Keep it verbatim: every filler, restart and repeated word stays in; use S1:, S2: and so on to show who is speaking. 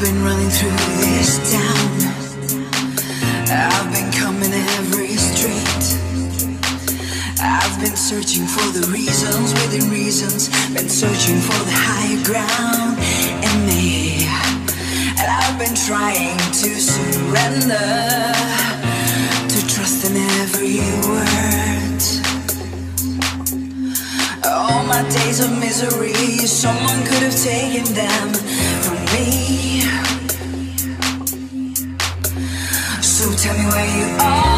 S1: been running through this town. I've been coming every street. I've been searching for the reasons within reasons. Been searching for the higher ground in me. And I've been trying to surrender, to trust in every word. All my days of misery, someone could have taken them from me. So tell me where you are.